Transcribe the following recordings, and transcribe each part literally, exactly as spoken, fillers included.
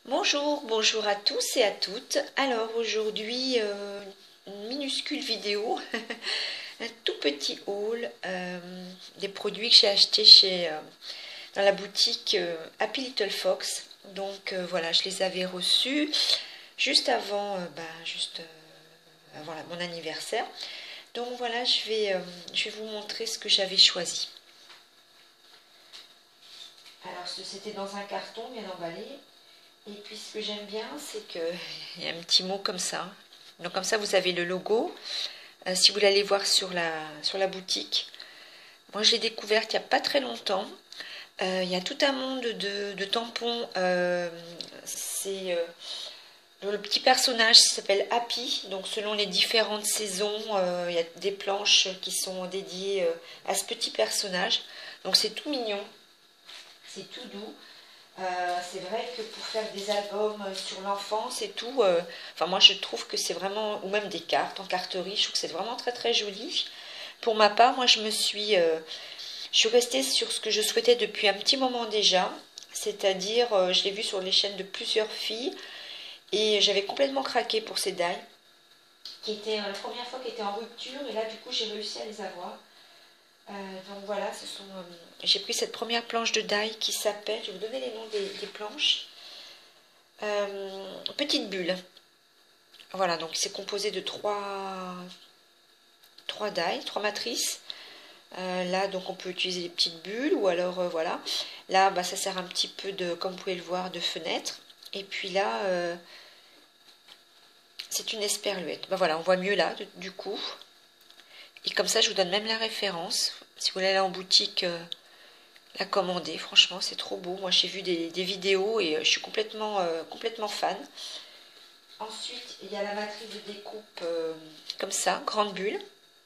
Bonjour, bonjour à tous et à toutes. Alors aujourd'hui, euh, une minuscule vidéo, un tout petit haul euh, des produits que j'ai achetés chez, euh, dans la boutique euh, Happy Little Fox. Donc euh, voilà, je les avais reçus juste avant, euh, bah, juste euh, avant la- mon anniversaire. Donc voilà, je vais, euh, je vais vous montrer ce que j'avais choisi. Alors c'était dans un carton bien emballé. Et puis ce que j'aime bien, c'est qu'il y a un petit mot comme ça. Donc comme ça, vous avez le logo. Euh, si vous voulez aller voir sur la, sur la boutique. Moi, je l'ai découverte il n'y a pas très longtemps. Euh, il y a tout un monde de, de tampons. Euh, c'est euh, le petit personnage s'appelle Happy. Donc selon les différentes saisons, euh, il y a des planches qui sont dédiées euh, à ce petit personnage. Donc c'est tout mignon. C'est tout doux. Euh, c'est vrai que pour faire des albums sur l'enfance et tout, euh, enfin moi je trouve que c'est vraiment, ou même des cartes en carterie, je trouve que c'est vraiment très très joli. Pour ma part, moi je me suis, euh, je suis restée sur ce que je souhaitais depuis un petit moment déjà, c'est-à-dire euh, je l'ai vu sur les chaînes de plusieurs filles et j'avais complètement craqué pour ces dailles, qui étaient euh, la première fois qui étaient en rupture et là du coup j'ai réussi à les avoir. Euh, donc voilà, ce sont, euh, j'ai pris cette première planche de die qui s'appelle, je vais vous donner les noms des, des planches, euh, Petite Bulle. Voilà, donc c'est composé de trois, trois die, trois matrices. Euh, là, donc on peut utiliser des petites bulles ou alors euh, voilà. Là, bah, ça sert un petit peu de, comme vous pouvez le voir, de fenêtre. Et puis là, euh, c'est une esperluette. Bah voilà, on voit mieux là, de, du coup. Et comme ça, je vous donne même la référence. Si vous voulez aller en boutique, euh, la commander. Franchement, c'est trop beau. Moi, j'ai vu des, des vidéos et euh, je suis complètement, euh, complètement fan. Ensuite, il y a la matrice de découpe euh, comme ça, grande bulle.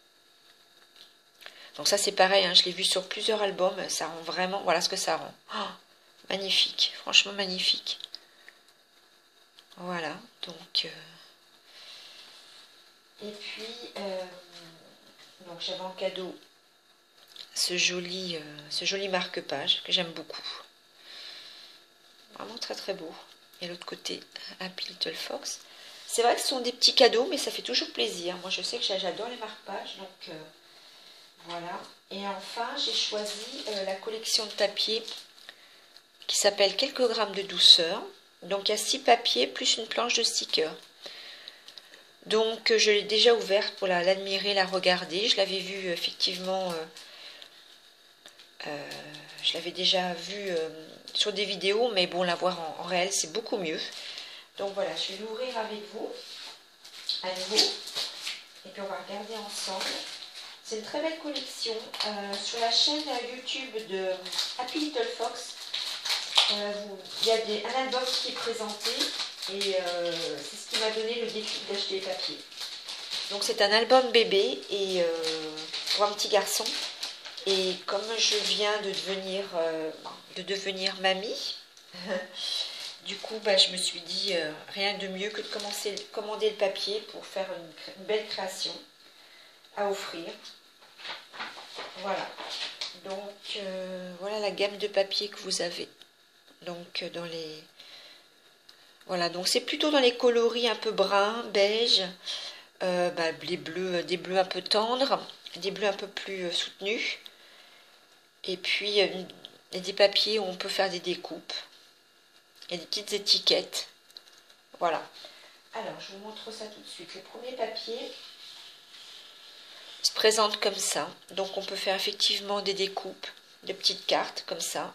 Donc ça, c'est pareil, hein, je l'ai vu sur plusieurs albums. Ça rend vraiment... Voilà ce que ça rend. Oh, magnifique. Franchement, magnifique. Voilà. Donc... Euh... Et puis... Euh... Donc j'avais en cadeau ce joli, euh, ce joli marque-page que j'aime beaucoup. Vraiment très très beau. Et l'autre côté, Happy Little Fox. C'est vrai que ce sont des petits cadeaux, mais ça fait toujours plaisir. Moi, je sais que j'adore les marque-pages, donc euh, voilà. Et enfin, j'ai choisi euh, la collection de papier qui s'appelle Quelques grammes de douceur. Donc, il y a six papiers plus une planche de stickers. Donc, je l'ai déjà ouverte pour l'admirer, la, la regarder. Je l'avais vue effectivement... Euh, euh, je l'avais déjà vue euh, sur des vidéos, mais bon, la voir en, en réel, c'est beaucoup mieux. Donc voilà, je vais l'ouvrir avec vous, à nouveau, et puis on va regarder ensemble. C'est une très belle collection. Euh, sur la chaîne YouTube de Happy Little Fox, euh, il y a des, un album qui est présenté, et euh, c'est ce qui m'a donné le déclic d'acheter les papiers. Donc c'est un album bébé, et euh, pour un petit garçon. Et comme je viens de devenir, euh, de devenir mamie, du coup, bah, je me suis dit, euh, rien de mieux que de commencer, commander le papier pour faire une, une belle création à offrir. Voilà. Donc, euh, voilà la gamme de papier que vous avez. Donc, dans les... Voilà, donc c'est plutôt dans les coloris un peu bruns, beige, euh, bah, les bleus, des bleus un peu tendres, des bleus un peu plus euh, soutenus. Et puis, euh, des papiers où on peut faire des découpes. Il y a des petites étiquettes. Voilà. Alors, je vous montre ça tout de suite. Le premier papier se présente comme ça. Donc, on peut faire effectivement des découpes de petites cartes comme ça.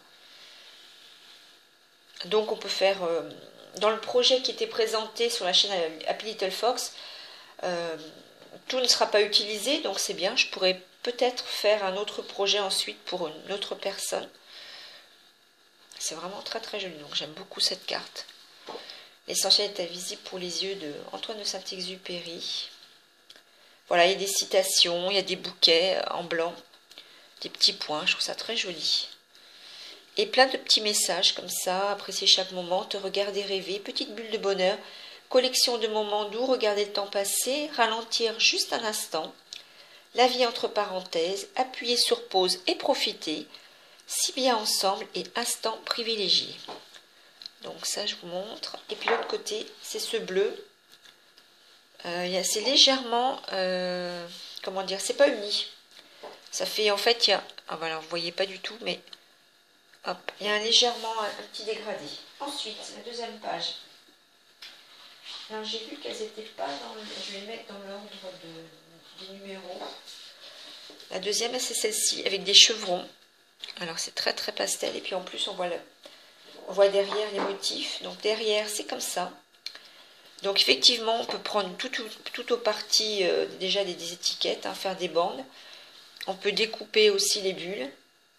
Donc, on peut faire... Euh, dans le projet qui était présenté sur la chaîne Happy Little Fox, euh, tout ne sera pas utilisé. Donc, c'est bien. Je pourrais peut-être faire un autre projet ensuite pour une autre personne. C'est vraiment très très joli. Donc, j'aime beaucoup cette carte. L'essentiel est invisible pour les yeux de Antoine de Saint-Exupéry. Voilà, il y a des citations, il y a des bouquets en blanc, des petits points, je trouve ça très joli. Et plein de petits messages comme ça, apprécier chaque moment, te regarder rêver, petite bulle de bonheur, collection de moments doux, regarder le temps passer, ralentir juste un instant, la vie entre parenthèses, appuyer sur pause et profiter, si bien ensemble et instant privilégié. Donc ça, je vous montre. Et puis l'autre côté, c'est ce bleu. Euh, c'est légèrement, euh, comment dire, c'est pas uni. Ça fait, en fait, il y a, ah voilà, vous voyez pas du tout, mais hop, il y a un, légèrement un, un petit dégradé. Ensuite, la deuxième page. Alors j'ai vu qu'elles n'étaient pas dans le, je vais les mettre dans l'ordre de, des numéros. La deuxième, c'est celle-ci, avec des chevrons. Alors c'est très très pastel, et puis en plus on voit, le, on voit derrière les motifs. Donc derrière, c'est comme ça. Donc effectivement, on peut prendre tout, tout, tout aux parties euh, déjà des, des étiquettes, hein, faire des bandes. On peut découper aussi les bulles.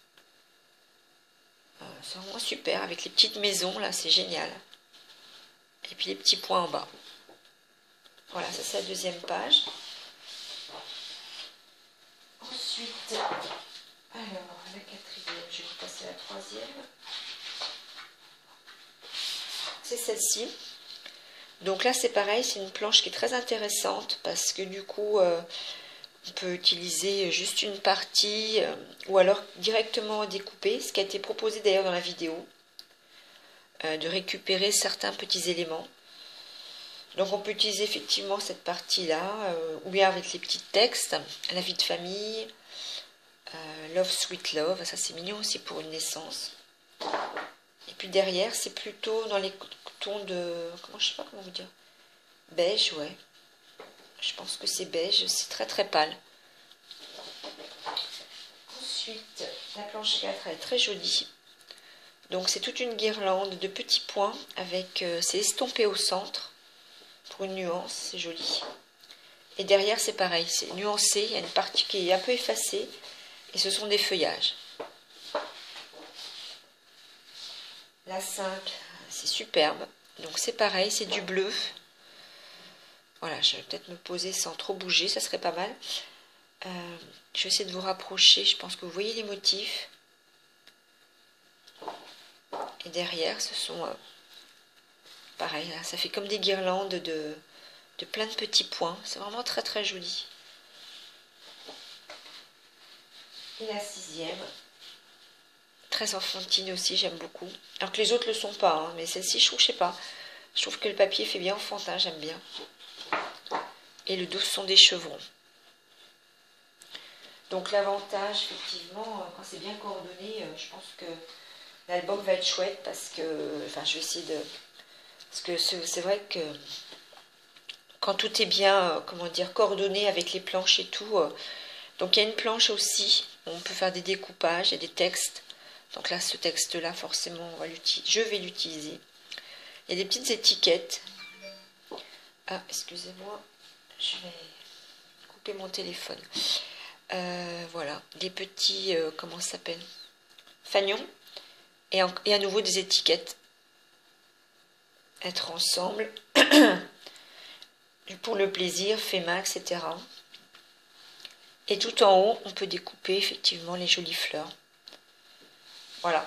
Euh, c'est vraiment super, avec les petites maisons, là, c'est génial. Et puis les petits points en bas. Voilà, ça c'est la deuxième page. Ensuite, alors la quatrième, je vais passer à la troisième. C'est celle-ci. Donc là c'est pareil, c'est une planche qui est très intéressante parce que du coup euh, on peut utiliser juste une partie euh, ou alors directement découper, ce qui a été proposé d'ailleurs dans la vidéo, euh, de récupérer certains petits éléments. Donc on peut utiliser effectivement cette partie-là, euh, ou bien avec les petits textes, la vie de famille, euh, Love Sweet Love, ça c'est mignon aussi pour une naissance. Et puis derrière, c'est plutôt dans les tons de, comment je sais pas comment vous dire, beige, ouais. Je pense que c'est beige, c'est très très pâle. Ensuite, la planche quatre, elle est très jolie. Donc c'est toute une guirlande de petits points avec, euh, c'est estompé au centre. Pour une nuance, c'est joli. Et derrière, c'est pareil, c'est nuancé, il y a une partie qui est un peu effacée, et ce sont des feuillages. La cinq, c'est superbe, donc c'est pareil, c'est du bleu. Voilà, je vais peut-être me poser sans trop bouger, ça serait pas mal. Euh, je vais essayer de vous rapprocher, je pense que vous voyez les motifs. Et derrière, ce sont... Euh, pareil, là, ça fait comme des guirlandes de, de plein de petits points. C'est vraiment très très joli. Et la sixième, très enfantine aussi, j'aime beaucoup. Alors que les autres ne le sont pas, hein, mais celle-ci, je trouve, je sais pas. Je trouve que le papier fait bien enfantin, j'aime bien. Et le dos sont des chevrons. Donc l'avantage, effectivement, quand c'est bien coordonné, je pense que l'album va être chouette parce que, enfin, je vais essayer de... Parce que c'est vrai que quand tout est bien, comment dire, coordonné avec les planches et tout, donc il y a une planche aussi, on peut faire des découpages et des textes. Donc là, ce texte-là, forcément, on va je vais l'utiliser. Il y a des petites étiquettes. Ah, excusez-moi, je vais couper mon téléphone. Euh, voilà, des petits, euh, comment ça s'appelle, fanions. Et, en, et à nouveau des étiquettes. Être ensemble. Pour le plaisir, F E M A, et cetera. Et tout en haut, on peut découper effectivement les jolies fleurs. Voilà.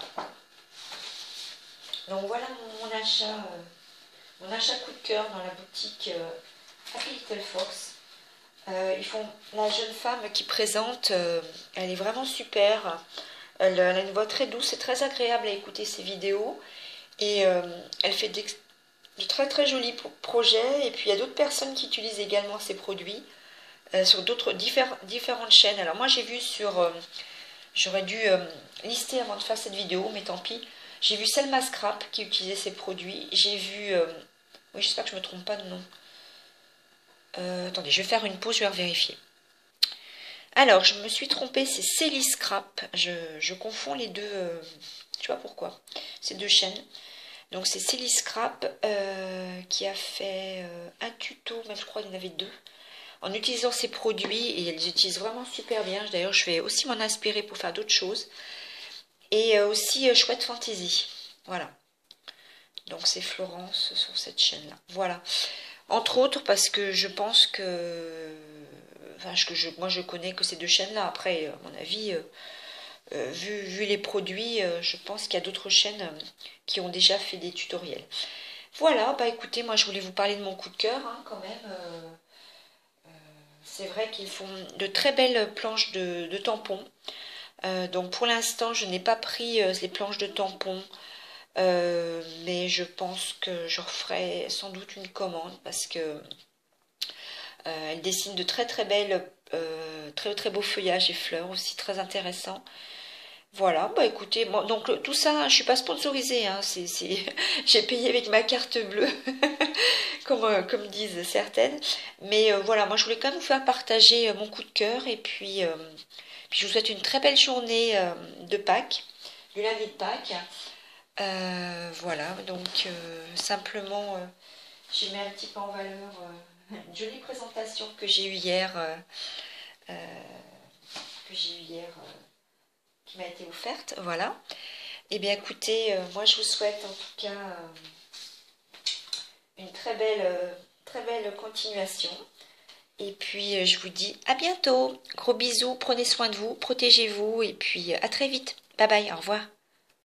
Donc voilà mon, mon achat, euh, mon achat coup de cœur dans la boutique euh, Happy Little Fox. Euh, ils font la jeune femme qui présente, euh, elle est vraiment super. Elle, elle a une voix très douce et très agréable à écouter ses vidéos. Et euh, elle fait des, de très très jolis projets. Et puis il y a d'autres personnes qui utilisent également ces produits euh, sur d'autres diffère, différentes chaînes. Alors moi j'ai vu sur, euh, j'aurais dû euh, lister avant de faire cette vidéo, mais tant pis. J'ai vu Selma Scrap qui utilisait ces produits. J'ai vu, euh, oui j'espère que je ne me trompe pas de nom. Euh, attendez, je vais faire une pause, je vais vérifier. Alors, je me suis trompée, c'est Célie Scrap. Je, je confonds les deux, euh, je sais pas pourquoi, ces deux chaînes. Donc, c'est Célie Scrap euh, qui a fait euh, un tuto, même je crois qu'il y en avait deux, en utilisant ces produits. Et elle les utilise vraiment super bien. D'ailleurs, je vais aussi m'en inspirer pour faire d'autres choses. Et euh, aussi euh, Chouette Fantaisie. Voilà. Donc, c'est Florence sur cette chaîne-là. Voilà. Entre autres parce que je pense que, enfin, que je, moi je connais que ces deux chaînes-là. Après, à mon avis, euh, euh, vu, vu les produits, euh, je pense qu'il y a d'autres chaînes euh, qui ont déjà fait des tutoriels. Voilà, bah écoutez, moi je voulais vous parler de mon coup de cœur hein, quand même. Euh, euh, c'est vrai qu'ils font de très belles planches de, de tampons. Euh, donc pour l'instant, je n'ai pas pris euh, les planches de tampons. Euh, mais je pense que je referai sans doute une commande parce que euh, elle dessine de très très belles, euh, très très beaux feuillages et fleurs aussi très intéressants. Voilà, bah écoutez, bon, donc le- tout ça, je suis pas sponsorisée, hein, c'est, c'est, j'ai payé avec ma carte bleue, comme, euh, comme disent certaines. Mais euh, voilà, moi je voulais quand même vous faire partager euh, mon coup de cœur et puis, euh, puis je vous souhaite une très belle journée euh, de Pâques, du lundi de Pâques. Euh, voilà, donc euh, simplement, euh, j'ai mis un petit peu en valeur euh, une jolie présentation que j'ai eue hier, euh, euh, que j'ai eue hier, euh, qui m'a été offerte, voilà. Eh bien écoutez, euh, moi je vous souhaite en tout cas euh, une très belle, euh, très belle continuation. Et puis euh, je vous dis à bientôt. Gros bisous, prenez soin de vous, protégez-vous et puis euh, à très vite. Bye bye, au revoir.